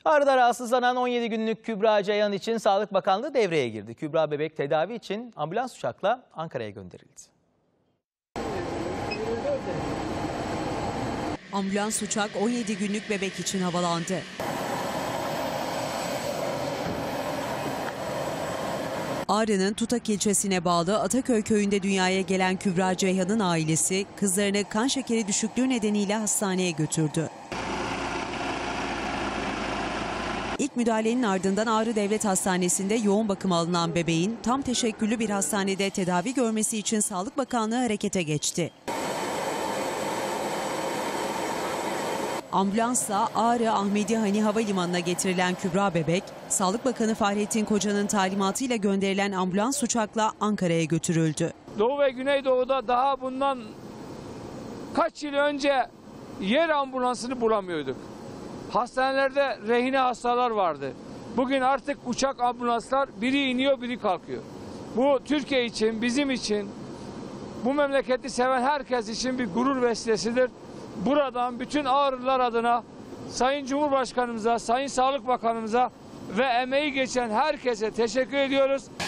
Ağrı'da rahatsızlanan 17 günlük Kübra Ceyhan için Sağlık Bakanlığı devreye girdi. Kübra bebek tedavi için ambulans uçakla Ankara'ya gönderildi. Ambulans uçak 17 günlük bebek için havalandı. Ağrı'nın Tutak ilçesine bağlı Ataköy köyünde dünyaya gelen Kübra Ceyhan'ın ailesi kızlarını kan şekeri düşüklüğü nedeniyle hastaneye götürdü. İlk müdahalenin ardından Ağrı Devlet Hastanesi'nde yoğun bakıma alınan bebeğin tam teşekküllü bir hastanede tedavi görmesi için Sağlık Bakanlığı harekete geçti. Ambulansla Ağrı Ahmedi Hani Havalimanı'na getirilen Kübra bebek, Sağlık Bakanı Fahrettin Koca'nın talimatıyla gönderilen ambulans uçakla Ankara'ya götürüldü. Doğu ve Güneydoğu'da daha bundan kaç yıl önce yer ambulansını bulamıyorduk. Hastanelerde rehine hastalar vardı. Bugün artık uçak ambulanslar biri iniyor biri kalkıyor. Bu Türkiye için, bizim için, bu memleketi seven herkes için bir gurur vesilesidir. Buradan bütün Ağrılılar adına Sayın Cumhurbaşkanımıza, Sayın Sağlık Bakanımıza ve emeği geçen herkese teşekkür ediyoruz.